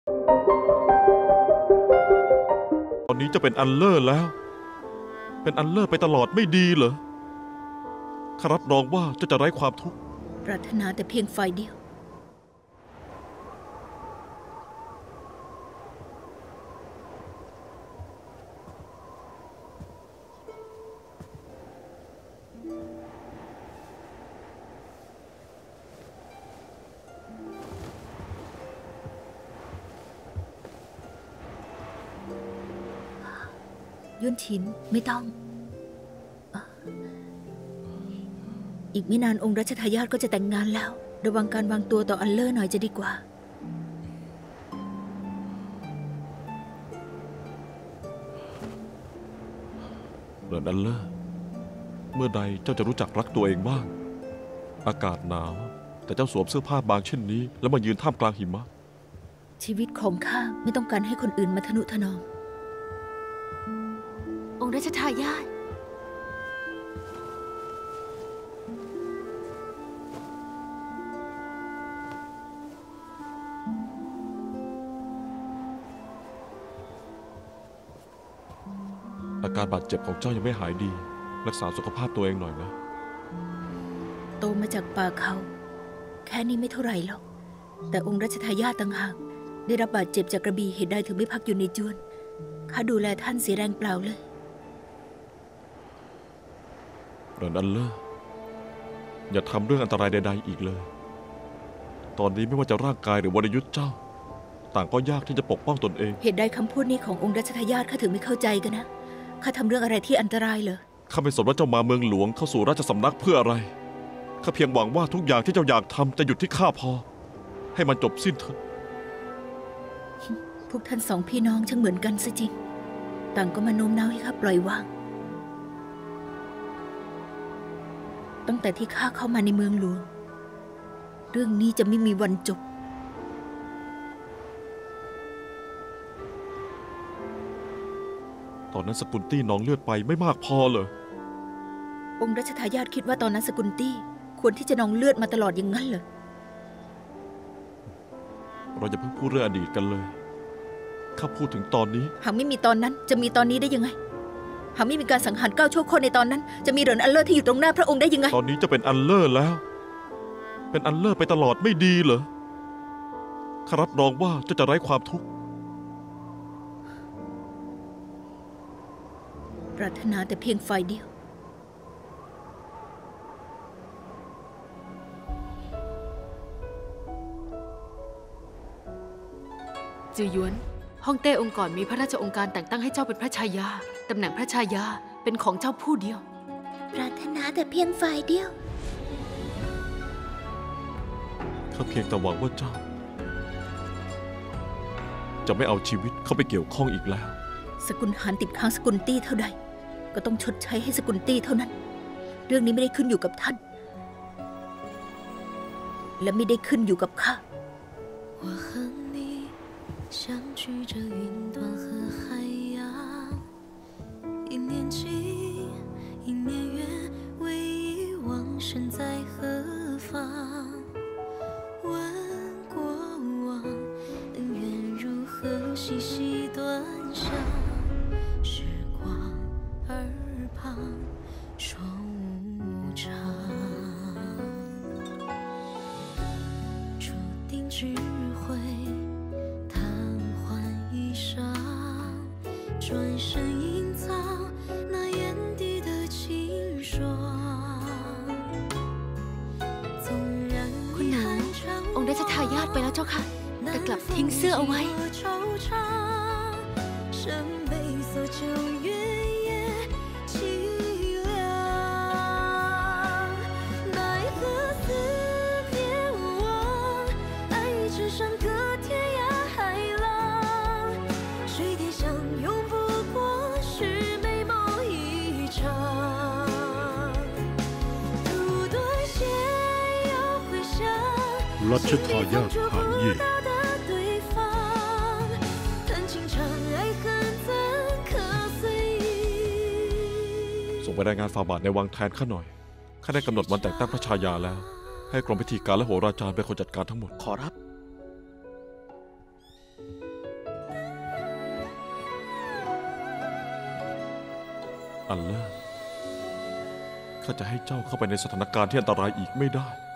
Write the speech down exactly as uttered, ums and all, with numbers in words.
ตอนนี้จะเป็นอันเลิศแล้วเป็นอันเลิศไปตลอดไม่ดีเหรอข้ารับรองว่าเจ้าจะไร้ความทุกข์ปรารถนาแต่เพียงฝ่ายเดียวยุ่นฉินไม่ต้องอีกไม่นานองค์รัชทายาทก็จะแต่งงานแล้วระวังการวางตัวต่ออันเลอร์หน่อยจะดีกว่าเรื่องอันเลอร์เมื่อใดเจ้าจะรู้จักรักตัวเองบ้างอากาศหนาวแต่เจ้าสวมเสื้อผ้าบางเช่นนี้แล้วมายืนท่ามกลางหิมะชีวิตของข้าไม่ต้องการให้คนอื่นมาทนุถนอมองค์รัชทายาทอาการบาดเจ็บของเจ้ายังไม่หายดีรักษาสุขภาพตัวเองหน่อยนะโตมาจากป่าเขาแค่นี้ไม่เท่าไหร่หรอกแต่องค์รัชทายาทต่างหากได้รับบาดเจ็บจากกระบี่เหตุใดถึงไม่พักอยู่ในจวนข้าดูแลท่านเสียแรงเปล่าเลยเรื่องอันเลอร์อย่าทำเรื่องอันตรายใดๆอีกเลยตอนนี้ไม่ว่าจะร่างกายหรือวรยุทธ์เจ้าต่างก็ยากที่จะปกป้องตนเองเหตุใดคำพูดนี้ขององค์รัชทายาทข้าถึงไม่เข้าใจกันนะข้าทำเรื่องอะไรที่อันตรายเหรอข้าไม่สนว่าเจ้ามาเมืองหลวงเข้าสู่ราชสำนักเพื่ออะไรข้าเพียงหวังว่าทุกอย่างที่เจ้าอยากทำจะหยุดที่ข้าพอให้มันจบสิ้นเถอะพวกท่านสองพี่น้องช่างเหมือนกันซะจริงต่างก็มาโน้มน้าวให้ข้าปล่อยวางตั้งแต่ที่ข้าเข้ามาในเมืองหลวงเรื่องนี้จะไม่มีวันจบตอนนั้นสกุลตี้น้องเลือดไปไม่มากพอเลยองค์รัชทายาทคิดว่าตอนนั้นสกุลตี้ควรที่จะนองเลือดมาตลอดอย่างนั้นเหรอเราจะเพิ่งพูดเรื่องอดีตกันเลยข้าพูดถึงตอนนี้หากไม่มีตอนนั้นจะมีตอนนี้ได้ยังไงหากไม่มีการสังหารเก้าชั่วคนในตอนนั้นจะมีเหรินอันเลอร์ที่อยู่ตรงหน้าพระองค์ได้ยังไงตอนนี้จะเป็นอันเลอร์แล้วเป็นอันเลอร์ไปตลอดไม่ดีเหรอข้ารับรองว่าเจ้าจะไร้ความทุกข์ปรารถนาแต่เพียงฝ่ายเดียวจือหยวนฮ่องเต้องค์ก่อนมีพระราชองค์การแต่งตั้งให้เจ้าเป็นพระชายาตำแหน่งพระชายาเป็นของเจ้าผู้เดียวปรารถนาแต่เพียงฝ่ายเดียวข้าเพียงแต่หวังว่าเจ้าจะไม่เอาชีวิตเข้าไปเกี่ยวข้องอีกแล้วสกุลหานติดค้างสกุลตี้เท่าใดก็ต้องชดใช้ให้สกุลตี้เท่านั้นเรื่องนี้ไม่ได้ขึ้นอยู่กับท่านและไม่ได้ขึ้นอยู่กับข้า相距着云端和海洋，一年情，一年月，唯一往身在何方？问过往，恩怨如何细细端详？时光耳旁，说无常，注定只会。转身隐藏那眼底的清爽คุณหนูองค์รัชทายาทไปแล้วเจ้าค่ะแต่กลับทิ้งเสื้อเอาไว้รัชทายาทหานเย่ส่งไปรายงานฝ่าบาทในวังแทนข้าหน่อยข้าได้กำหนดวันแต่งตั้งพระชายาแล้วให้กรมพิธีการและโหราจารย์เป็นคนจัดการทั้งหมดขอรับอันเลอร์ข้าจะให้เจ้าเข้าไปในสถานการณ์ที่อันตรายอีกไม่ได้